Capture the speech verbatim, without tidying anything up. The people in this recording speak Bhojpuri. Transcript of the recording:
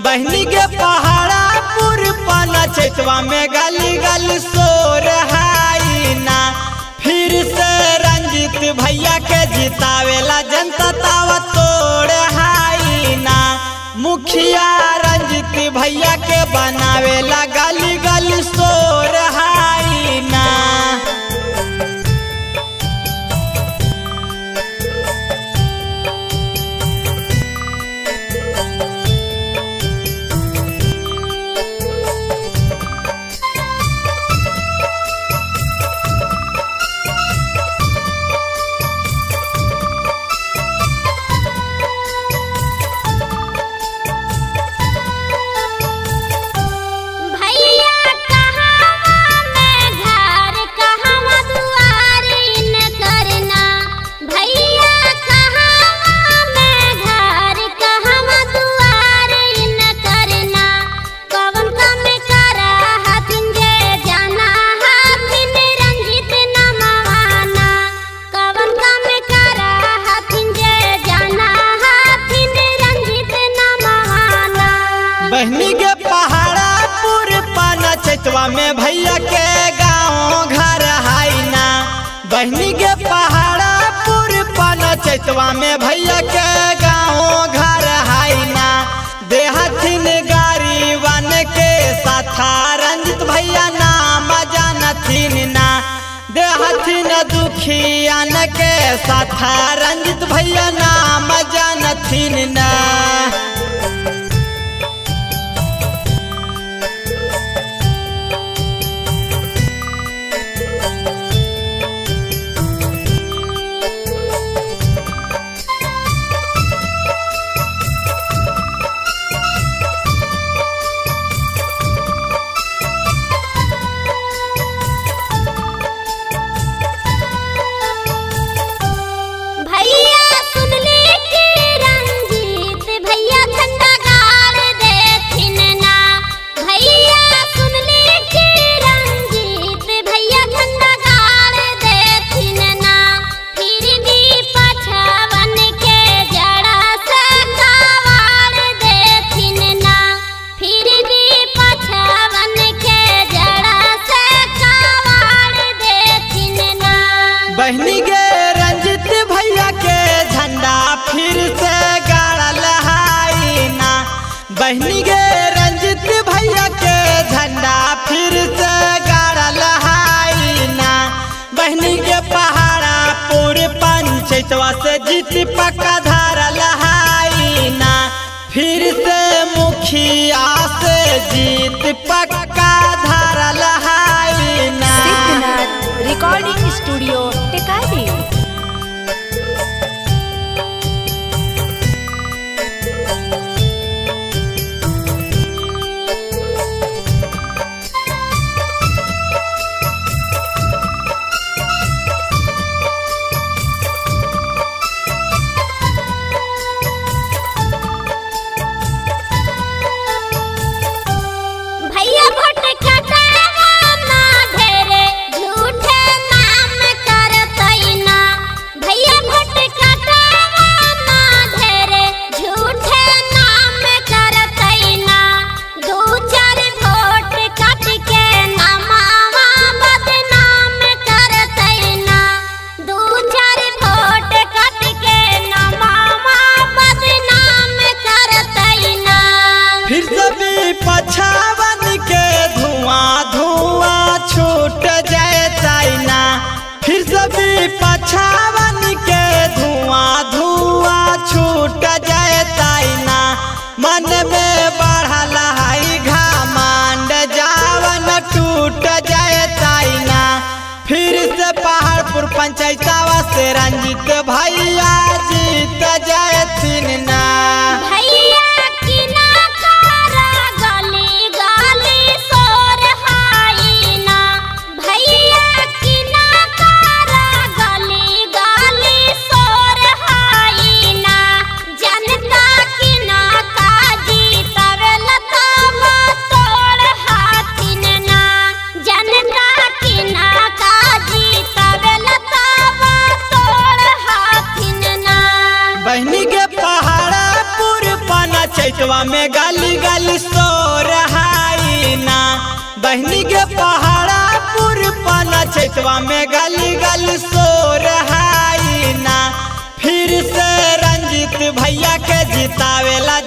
बहनी के पहाड़ा पुर पाना चैतवा में गली गली सोर हाई ना। फिर से रंजित भैया के जितावेला जनता तावा तोड़ हाई ना। मुखिया रंजित भैया के बनावेला गली गली सोर हाई ना। बहनी के पहाड़ा पुर पाना चैतवा में भैया के गाँव घर हाई ना। बहनी के पहाड़ा पुर पाना चैतवा में भैया के गाँव घर हाई ना। देहथिन गाड़ी वन के साथा रंजित भैया नाम जानथिन ना। देहथिन दुखियान के साथा रंजित भैया नाम जानथिन ना। बहनी के रंजित भैया के झंडा फिर से गाड़ल हाई ना। बहनी के रंजित भैया के झंडा फिर से गाड़ल हाई ना। बहनी के पहाड़ा पूरे पंचायतवा से जीत पक्का धारल हाई ना। फिर से मुखिया से जीत पक्का धारल हाई ना। Recording studio Tekari. भैया भोट कटावा ना ढेरे झूठे नाम करतई ना। भैया भोट कटावा ना ढेरे झूठे नाम करतई ना। दो चार वोट कट के नामावा बदनाम करतई ना। दो चार वोट कट के नामावा बदनाम करतई ना। फिर सभी पछावन के धुआं धुआं छूट जाए ना। फिर सभी पछावन के धुआं धुआं छूट जाए ना। मन में बढ़ल हाई घमंड जावन टूट जाए ना। फिर से पहाड़पुर पंचायतवा से रंजित भैया जीत जाथिन ना। भैया की ना करा गली गली सोर हाई ना। भैया की ना करा गली गली सोर हाई ना। जनता की ना काजी तवेला तावा तोड़ हाथिन ना। जनता की ना काजी तवेला तावा तोड़ हाथिन चैतवा में गाली गाली सो रहाई ना। बहनी के पहाड़ा पुर पाना चैतवा में गाली गाली सो रहाई ना। फिर से रंजित भैया के जितावेला